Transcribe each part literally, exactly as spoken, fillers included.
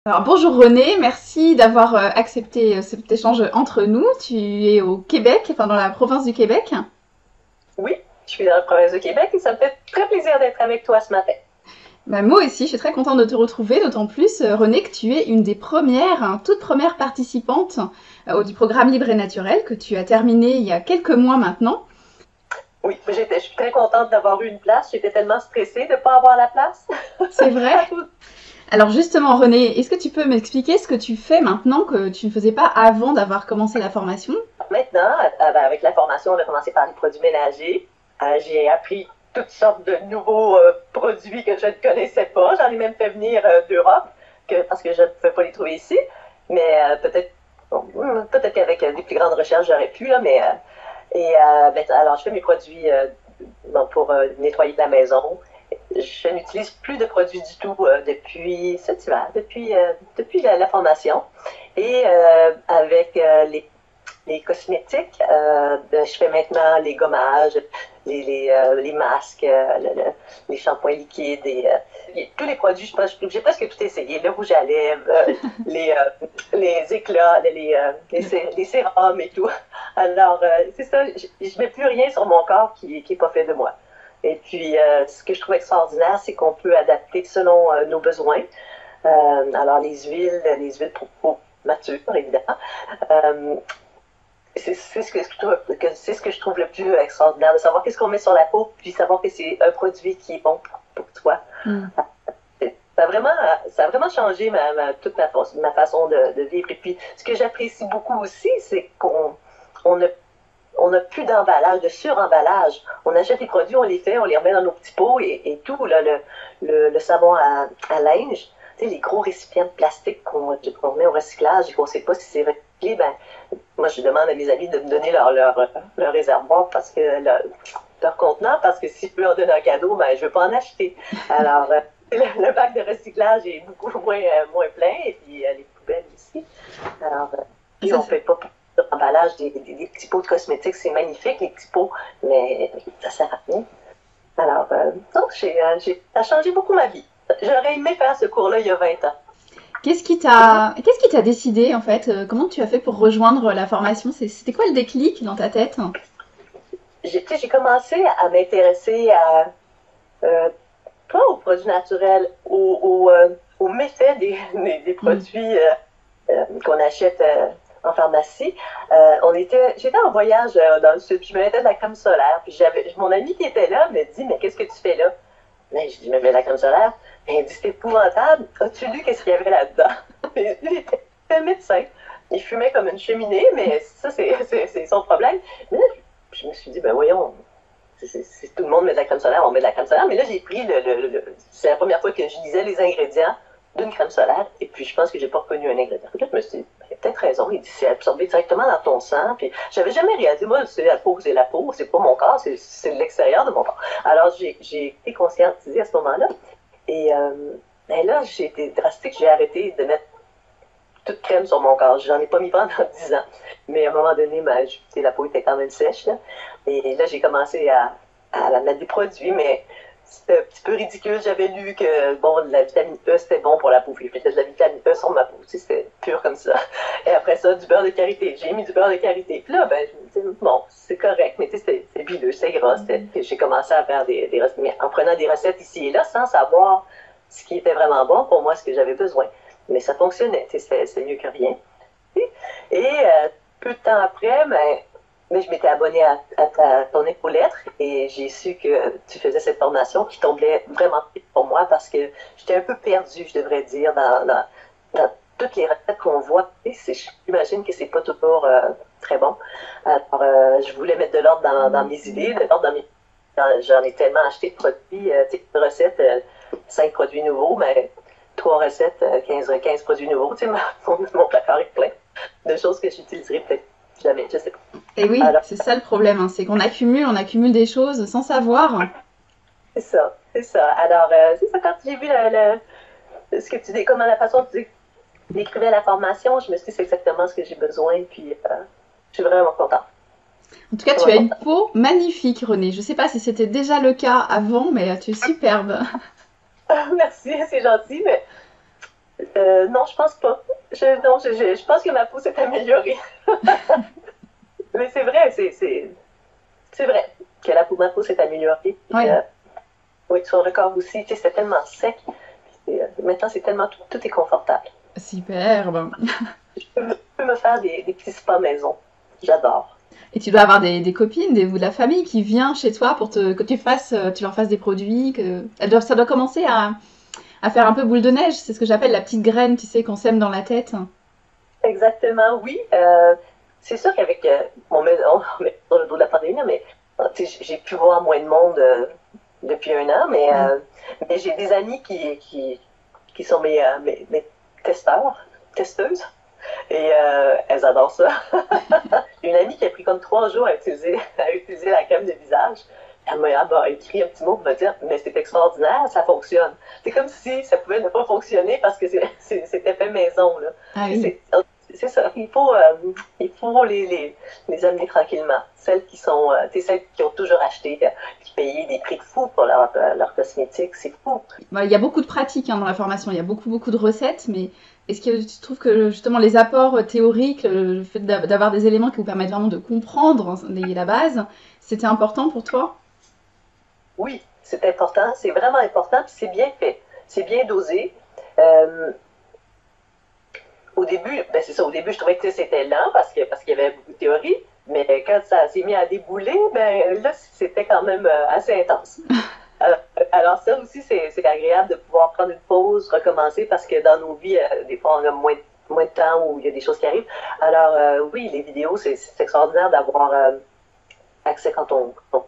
Alors bonjour René, merci d'avoir euh, accepté euh, cet échange entre nous. Tu es au Québec, enfin dans la province du Québec. Oui, je suis dans la province de Québec et ça me fait très plaisir d'être avec toi ce matin. Bah, moi aussi, je suis très contente de te retrouver, d'autant plus euh, René que tu es une des premières, hein, toutes premières participantes euh, du programme Libre et Naturel que tu as terminé il y a quelques mois maintenant. Oui, j'étais, je suis très contente d'avoir eu une place. J'étais tellement stressée de ne pas avoir la place. C'est vrai. Alors justement René, est-ce que tu peux m'expliquer ce que tu fais maintenant que tu ne faisais pas avant d'avoir commencé la formation? Maintenant, avec la formation, on a commencé par les produits ménagers. Euh, j'ai appris toutes sortes de nouveaux euh, produits que je ne connaissais pas. J'en ai même fait venir euh, d'Europe que, parce que je ne pouvais pas les trouver ici. Mais euh, peut-être bon, peut-être qu'avec euh, des plus grandes recherches, j'aurais pu, là, mais euh, et euh, ben, alors je fais mes produits euh, bon, pour euh, nettoyer la maison. Je n'utilise plus de produits du tout euh, depuis cet hiver, depuis, euh, depuis la, la formation. Et euh, avec euh, les, les cosmétiques, euh, ben, je fais maintenant les gommages, les, les, euh, les masques, euh, le, le, les shampoings liquides, et, euh, tous les produits. J'ai presque tout essayé. Le rouge à lèvres, euh, les, euh, les éclats, les, euh, les, les sérums et tout. Alors, euh, c'est ça, je ne mets plus rien sur mon corps qui n'est pas fait de moi. Et puis, euh, ce que je trouve extraordinaire, c'est qu'on peut adapter selon euh, nos besoins. Euh, alors, les huiles, les huiles pour peau mature, évidemment. Euh, c'est ce, que je trouve, c'est ce que je trouve le plus extraordinaire, de savoir qu'est-ce qu'on met sur la peau, puis savoir que c'est un produit qui est bon pour, pour toi. Mm. Ça a vraiment, ça a vraiment changé ma, ma, toute ma, ma façon de, de vivre. Et puis, ce que j'apprécie beaucoup aussi, c'est qu'on on a on n'a plus d'emballage, de suremballage. On achète les produits, on les fait, on les remet dans nos petits pots et, et tout, là, le, le, le savon à, à linge, tu sais, les gros récipients de plastique qu'on qu met au recyclage et qu'on ne sait pas si c'est recyclé, ben, moi, je demande à mes amis de me donner leur, leur, leur réservoir parce que leur, leur contenant, parce que si je peux en donner un cadeau, ben, je ne veux pas en acheter. Alors, euh, le, le bac de recyclage est beaucoup moins, euh, moins plein et puis euh, les poubelles aussi. Alors, euh, puis on ne fait pas emballage des, des, des petits pots de cosmétiques, c'est magnifique, les petits pots, mais ça sert à rien. Alors, euh, non, j'ai, euh, j'ai, ça a changé beaucoup ma vie. J'aurais aimé faire ce cours-là il y a vingt ans. Qu'est-ce qui t'a, qu'est-ce qui t'a décidé, en fait? Comment tu as fait pour rejoindre la formation? C'était quoi le déclic dans ta tête? J'ai, j'ai commencé à m'intéresser à, euh, pas aux produits naturels, aux, aux, euh, aux méfaits des, des, des produits euh, euh, qu'on achète euh, en pharmacie. Euh, on était, j'étais en voyage euh, dans le sud, puis je me mettais de la crème solaire, puis j'avais, mon ami qui était là me dit, mais qu'est-ce que tu fais là? Ben, je dis, mais, mais la crème solaire. Ben, il dit, c'est épouvantable. As-tu lu qu'est-ce qu'il y avait là-dedans? Il était médecin. Il fumait comme une cheminée, mais ça, c'est son problème. Mais là, je me suis dit, ben voyons, c'est, c'est, tout le monde met de la crème solaire, on met de la crème solaire. Mais là, j'ai pris le, le, le c'est la première fois que je lisais les ingrédients d'une crème solaire, et puis je pense que j'ai pas reconnu un ingrédient. Là, je me suis dit, ben, il a peut-être raison, il dit, c'est absorbé directement dans ton sang, puis j'avais jamais réalisé, moi, c'est la peau, c'est la peau, c'est pas mon corps, c'est l'extérieur de mon corps. Alors, j'ai été conscientisée à ce moment-là, et euh, ben là, j'ai été drastique, j'ai arrêté de mettre toute crème sur mon corps. J'en ai pas mis pendant dix ans. Mais à un moment donné, ma, la peau était quand même sèche. Là. Et là, j'ai commencé à, à mettre des produits, mais c'était un petit peu ridicule. J'avais lu que bon, la vitamine E, c'était bon pour la peau. J'ai fait de la vitamine E sur ma peau. Tu sais, c'était pur comme ça. Et après ça, du beurre de karité. J'ai mis du beurre de karité. Puis là, ben, je me disais, bon, c'est correct, mais tu sais, c'est bileux, c'est gras. J'ai commencé à faire des, des recettes, mais en prenant des recettes ici et là, sans savoir ce qui était vraiment bon pour moi, ce que j'avais besoin. Mais ça fonctionnait, c'est mieux que rien. Et euh, peu de temps après, ben, ben, je m'étais abonnée à, à, ta, ton infolettre et j'ai su que tu faisais cette formation qui tombait vraiment pour moi parce que j'étais un peu perdue, je devrais dire, dans, dans, dans toutes les recettes qu'on voit. J'imagine que c'est pas toujours euh, très bon. Alors, euh, je voulais mettre de l'ordre dans, dans mes idées, de l'ordre dans mes... J'en ai tellement acheté de produits, euh, de recettes, euh, cinq produits nouveaux, mais trois recettes, quinze, quinze produits nouveaux. Tu sais, mon, mon placard est plein de choses que j'utiliserai peut-être jamais, je sais pas. Et oui, c'est ça le problème, hein, c'est qu'on accumule, on accumule des choses sans savoir. C'est ça, c'est ça. Alors, euh, c'est ça, quand j'ai vu le, le, ce que tu dis, comment la façon dont tu décrivais la formation, je me suis dit, c'est exactement ce que j'ai besoin, puis euh, je suis vraiment contente. En tout cas, tu as une peau magnifique, René. Je ne sais pas si c'était déjà le cas avant, mais tu es superbe. Merci, c'est gentil, mais Euh, non, je pense pas. Je, non, je, je, je pense que ma peau s'est améliorée. Mais c'est vrai, c'est, c'est, c'est vrai que la peau, ma peau s'est améliorée. Oui. Euh, oui, sur le corps aussi, tu sais, c'était tellement sec. Et, euh, maintenant, c'est tellement, tout, tout est confortable. Superbe. Je peux, me, je peux me faire des, des petits spas maison. J'adore. Et tu dois avoir des, des copines, des, ou de la famille qui vient chez toi pour te, que tu fasses, euh, tu leur fasses des produits, que elles doivent, ça doit commencer à, à faire un peu boule de neige. C'est ce que j'appelle la petite graine, tu sais, qu'on sème dans la tête. Exactement, oui. Euh, c'est sûr qu'avec, euh, on met, on met sur le dos de la pandémie, mais j'ai pu voir moins de monde euh, depuis un an, mais, Mm. euh, mais j'ai des amis qui, qui, qui sont mes, euh, mes, mes testeurs, testeuses, et euh, elles adorent ça. J'ai une amie qui a pris comme trois jours à utiliser, à utiliser la crème de visage. Elle m'a ah, bah, écrit un petit mot pour me dire mais c'est extraordinaire, ça fonctionne. C'est comme si ça pouvait ne pas fonctionner parce que c'était fait maison. Là. Ah oui. C'est ça, il faut, euh, il faut les, les, les amener tranquillement. Celles qui sont, euh, celles qui ont toujours acheté, euh, qui payaient des prix de fou pour leur, euh, leur cosmétique, c'est fou. Bah, il y a beaucoup de pratiques hein, dans la formation, il y a beaucoup beaucoup de recettes, mais est-ce que tu trouves que justement les apports théoriques, le fait d'avoir des éléments qui vous permettent vraiment de comprendre la base, c'était important pour toi? Oui, c'est important, c'est vraiment important, puis c'est bien fait, c'est bien dosé. Euh, au début, ben c'est ça, au début, je trouvais que c'était lent parce que parce qu'il y avait beaucoup de théorie, mais quand ça s'est mis à débouler, ben là, c'était quand même euh, assez intense. Alors, alors ça aussi, c'est agréable de pouvoir prendre une pause, recommencer, parce que dans nos vies, euh, des fois, on a moins, moins de temps ou il y a des choses qui arrivent. Alors euh, oui, les vidéos, c'est extraordinaire d'avoir euh, accès quand on, on...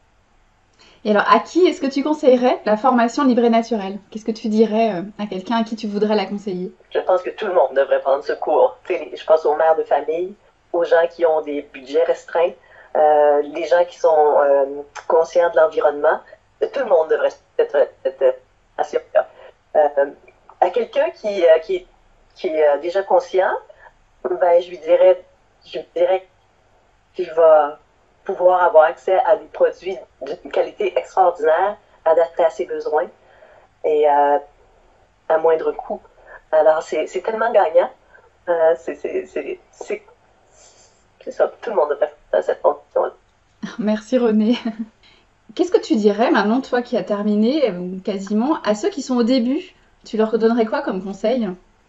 Et alors, à qui est-ce que tu conseillerais la formation libre et naturelle? Qu'est-ce que tu dirais euh, à quelqu'un à qui tu voudrais la conseiller? Je pense que tout le monde devrait prendre ce cours. T'sais, je pense aux mères de famille, aux gens qui ont des budgets restreints, euh, les gens qui sont euh, conscients de l'environnement. Tout le monde devrait être, être assez euh, à quelqu'un qui, euh, qui, qui est euh, déjà conscient, ben, je lui dirais, je lui dirais qu'il va pouvoir avoir accès à des produits d'une qualité extraordinaire, adaptés à ses besoins et euh, à moindre coût. Alors, c'est tellement gagnant. Euh, c'est ça, tout le monde devrait faire cette fonction-là. Merci René. Qu'est-ce que tu dirais maintenant, toi qui as terminé euh, quasiment, à ceux qui sont au début? Tu leur donnerais quoi comme conseil?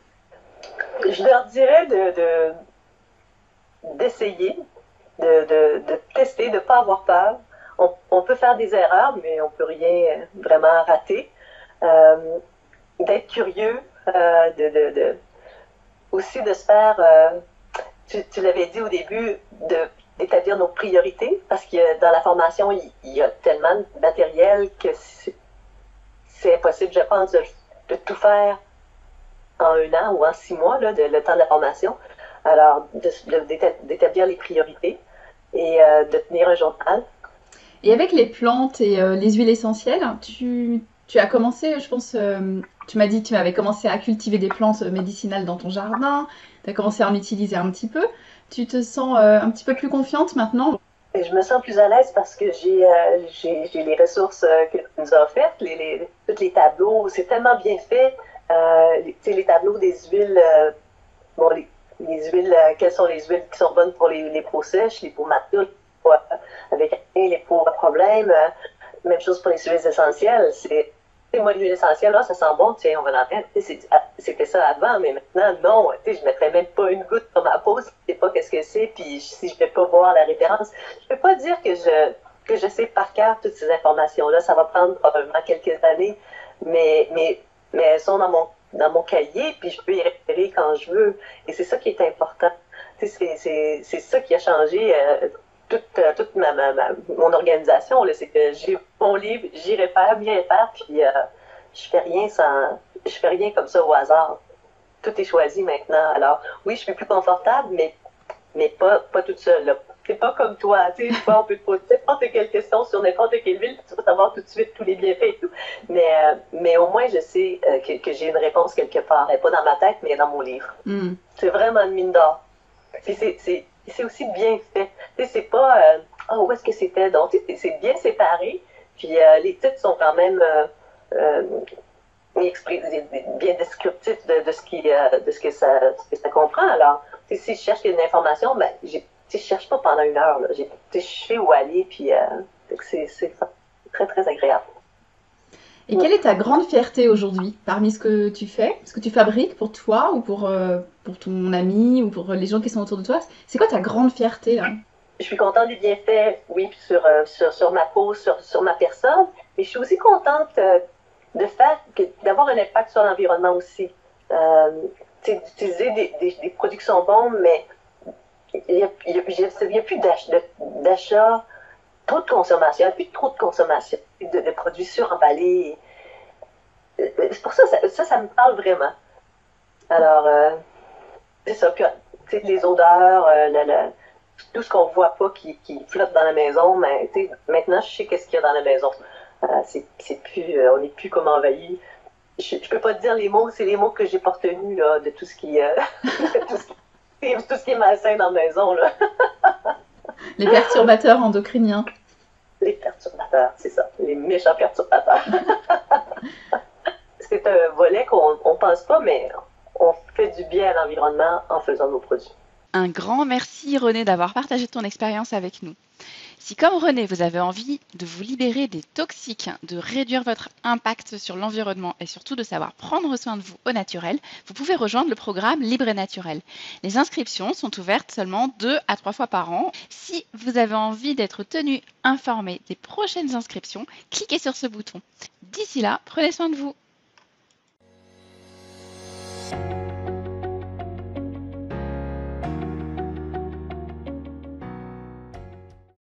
Je leur dirais de d'essayer, de, de, de, tester, de ne pas avoir peur. On, on peut faire des erreurs, mais on ne peut rien vraiment rater. Euh, D'être curieux, euh, de, de, de, aussi de se faire, euh, tu, tu l'avais dit au début, d'établir nos priorités, parce que dans la formation, il, il y a tellement de matériel que c'est impossible, je pense, de, de tout faire en un an ou en six mois, là, de, le temps de la formation. Alors, d'établir les priorités et euh, de tenir un journal. Et avec les plantes et euh, les huiles essentielles, tu, tu as commencé, je pense, euh, tu m'as dit que tu avais commencé à cultiver des plantes médicinales dans ton jardin, tu as commencé à en utiliser un petit peu. Tu te sens euh, un petit peu plus confiante maintenant? Et je me sens plus à l'aise parce que j'ai euh, les ressources euh, que tu nous as offertes, les, les, tous les tableaux, c'est tellement bien fait. Euh, les, les tableaux des huiles, euh, bon, les, les huiles, euh, quelles sont les huiles qui sont bonnes pour les, les peaux sèches, les peaux matures, les peaux euh, avec les peaux à problème. Euh, même chose pour les huiles essentielles. C'est moi, l'huile essentielle, là, ça sent bon, tiens, on va l'entendre. C'était ça avant, mais maintenant, non. Je ne mettrais même pas une goutte sur ma peau si je ne sais pas qu'est-ce que c'est, puis si je ne vais pas voir la référence. Je ne peux pas dire que je, que je sais par cœur toutes ces informations-là. Ça va prendre probablement quelques années, mais, mais, mais elles sont dans mon, dans mon cahier, puis je peux y référer quand je veux. Et c'est ça qui est important. C'est ça qui a changé. Euh, toute, toute ma, ma, ma, mon organisation, c'est que j'ai mon livre, j'y réfère, m'y réfère, puis euh, je fais rien sans, je fais rien comme ça au hasard. Tout est choisi maintenant. Alors, oui, je suis plus confortable, mais, mais pas, pas toute seule. C'est pas comme toi, tu sais, on peut te poser n'importe quelle question sur n'importe quelle ville, tu vas savoir tout de suite tous les bienfaits et tout. Mais, euh, mais au moins, je sais euh, que, que j'ai une réponse quelque part. Elle n'est pas dans ma tête, mais dans mon livre. Mm. C'est vraiment une mine d'or. C'est c'est aussi bien fait. C'est pas euh, oh, où est-ce que c'était? Donc, c'est bien séparé. Puis euh, les titres sont quand même euh, euh, bien descriptif de, de, ce qui, euh, de ce que ça, ce que ça comprend. Alors, si je cherche une information, ben, je ne cherche pas pendant une heure. Là. Je sais où aller, puis euh, c'est très, très agréable. Et quelle est ta grande fierté aujourd'hui parmi ce que tu fais, ce que tu fabriques pour toi ou pour, euh, pour ton ami ou pour les gens qui sont autour de toi? C'est quoi ta grande fierté là? Je suis contente des bienfaits, oui, sur, euh, sur, sur ma peau, sur, sur ma personne, mais je suis aussi contente euh, de faire, d'avoir un impact sur l'environnement aussi. Euh, d'utiliser des, des, des produits qui sont bons, mais il n'y a, a, a, a plus d'achat, trop de consommation, il n'y a plus trop de consommation de, de produits suremballés. C'est pour ça, ça, ça, ça me parle vraiment. Alors, euh, c'est ça, puis, les odeurs, euh, la, la, tout ce qu'on ne voit pas qui, qui flotte dans la maison, mais maintenant, je sais qu'est-ce qu'il y a dans la maison. Euh, c'est plus, euh, on n'est plus comme envahi. Je ne peux pas te dire les mots, c'est les mots que j'ai pas retenus là, de tout ce qui, euh, tout, ce qui tout ce qui est malsain dans la maison. Là. Les perturbateurs endocriniens. Les perturbateurs, c'est ça, les méchants perturbateurs. C'est un volet qu'on ne pense pas, mais on fait du bien à l'environnement en faisant nos produits. Un grand merci Renée d'avoir partagé ton expérience avec nous. Si comme Renée, vous avez envie de vous libérer des toxiques, de réduire votre impact sur l'environnement et surtout de savoir prendre soin de vous au naturel, vous pouvez rejoindre le programme Libre et Naturel. Les inscriptions sont ouvertes seulement deux à trois fois par an. Si vous avez envie d'être tenu informé des prochaines inscriptions, cliquez sur ce bouton. D'ici là, prenez soin de vous.